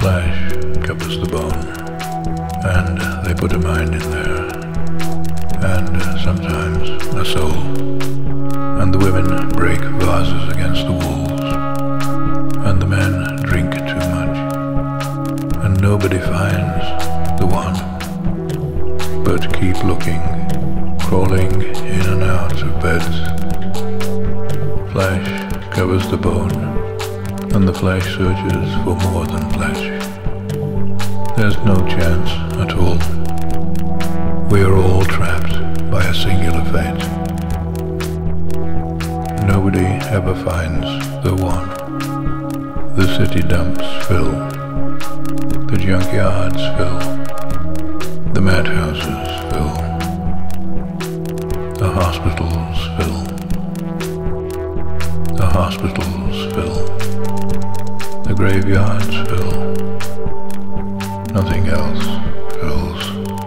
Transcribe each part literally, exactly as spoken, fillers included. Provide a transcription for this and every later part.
flesh covers the bone, and they put a mind in there, and sometimes a soul, and the women break vases against the walls, and the men drink too much, and nobody finds the one, but keep looking, crawling in and out of beds. Flesh covers the bone, and the flesh searches for more than flesh. There's no chance at all. We are all trapped by a singular fate. Nobody ever finds the one. The city dumps fill, the junkyards fill, the madhouses fill, the hospitals fill, the hospitals fill, the graveyards fill, nothing else fills.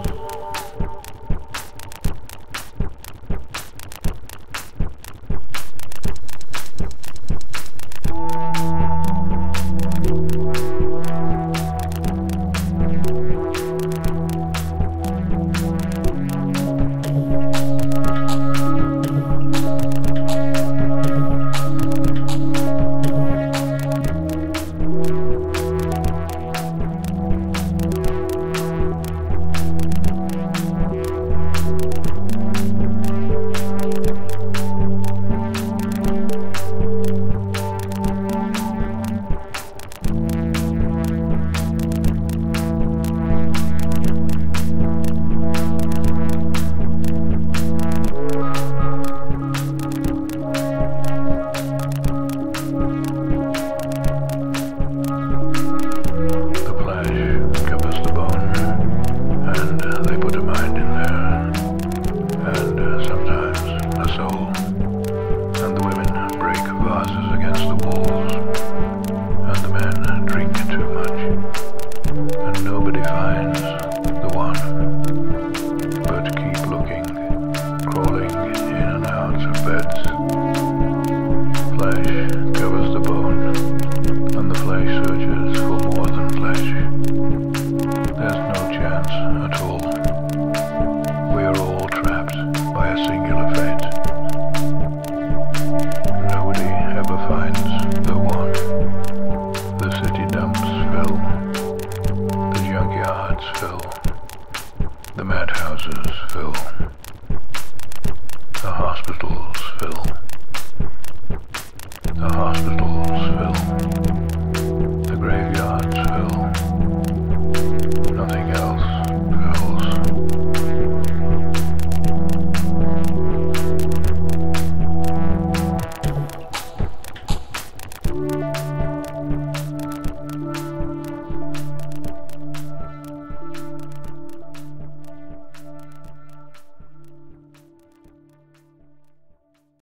The madhouses fill, the hospitals fill, the hospitals fill.